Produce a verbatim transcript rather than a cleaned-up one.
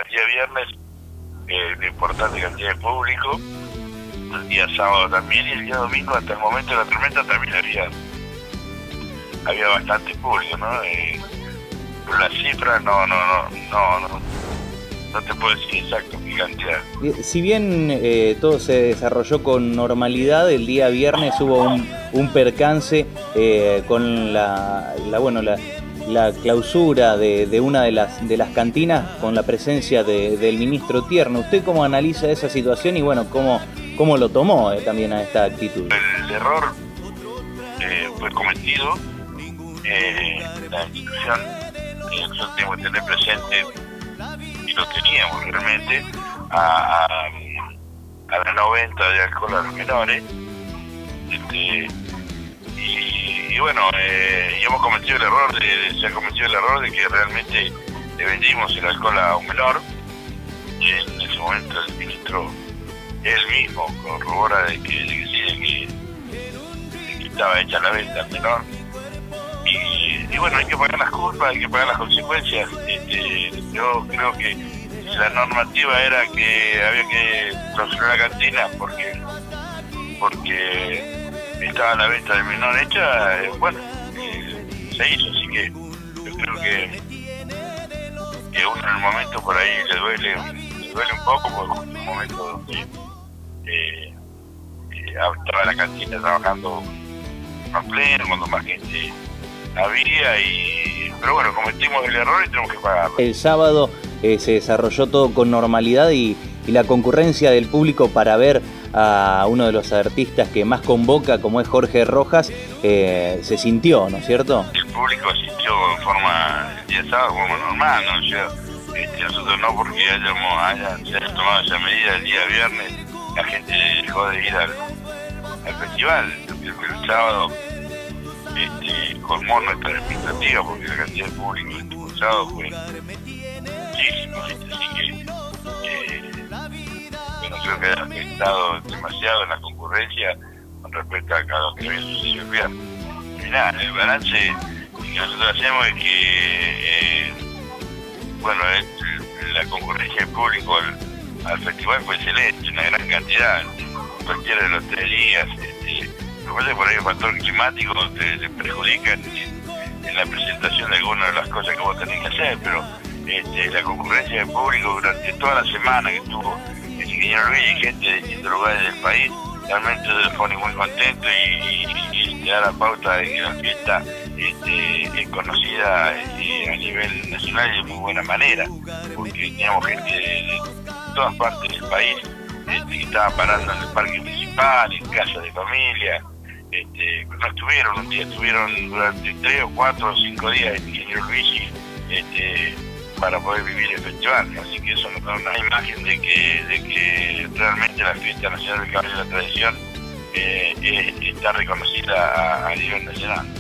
día viernes eh, una importante cantidad de público, el día sábado también, y el día domingo hasta el momento de la tormenta también había había bastante público, ¿no? Eh, pero las cifras no, no, no, no, no, no te puedo decir exacto qué cantidad. Si bien eh, todo se desarrolló con normalidad, el día viernes hubo un, un percance eh, con la, la bueno la, la clausura de, de una de las de las cantinas con la presencia de, del ministro Tierno. ¿Usted cómo analiza esa situación y bueno cómo cómo lo tomó eh, también a esta actitud? El error eh, fue cometido. Eh, la institución, eh, nosotros tenemos que tener presente, y lo teníamos realmente, a, a, a la no venta de alcohol a los menores, este, y, y bueno, eh, y hemos cometido el error, de, se ha cometido el error de que realmente le vendimos el alcohol a un menor, y en ese momento el ministro, él mismo, corrobora de que, de que sí, de que, de que estaba hecha la venta al menor. Y, y bueno, hay que pagar las culpas, hay que pagar las consecuencias. Este, yo creo que la normativa era que había que clausurar la cantina porque porque estaba la venta de menor hecha, eh, bueno, eh, se hizo, así que yo creo que, que uno en el momento por ahí le duele, le duele un poco, porque en un momento donde eh, eh, estaba la cantina trabajando a pleno, cuando más gente había, y pero bueno, cometimos el error y tenemos que pagarlo. El sábado eh, se desarrolló todo con normalidad y, y la concurrencia del público para ver a uno de los artistas que más convoca, como es Jorge Rojas, eh, se sintió, ¿no es cierto? El público asistió en forma, el día sábado, como normal, ¿no? O sea, este, nosotros no porque hayamos, hayan, se haya tomado esa medida el día viernes, la gente dejó de ir al, al festival. El, el sábado Este, colmó nuestra expectativa porque la cantidad de público que estuvo el sábado fue muchísimo, así que eh, yo no creo que haya afectado demasiado en la concurrencia con respecto a lo que había sucedido el viernes. Y nada, el balance que nosotros hacemos es que eh, bueno, el, la concurrencia del público al, al festival fue excelente, una gran cantidad, cualquiera de los tres días. Este, Lo que pasa es que por ahí el factor climático te, te perjudica en, en la presentación de algunas de las cosas que vos tenés que hacer, pero este, la concurrencia del público durante toda la semana que estuvo el ingeniero Luis y gente de distintos lugares del país, realmente se pone muy contento y, y, y te da la pauta de que la fiesta este, es conocida eh, a nivel nacional y de muy buena manera, porque teníamos gente de, de todas partes del país este, que estaba parando en el parque principal, en casas de familia. Este, no estuvieron un día, estuvieron durante tres o cuatro o cinco días el ingeniero Luigi este, para poder vivir el festival, así que eso nos da una imagen de que, de que realmente la fiesta nacional del caballo de la tradición eh, eh, está reconocida a, a nivel nacional.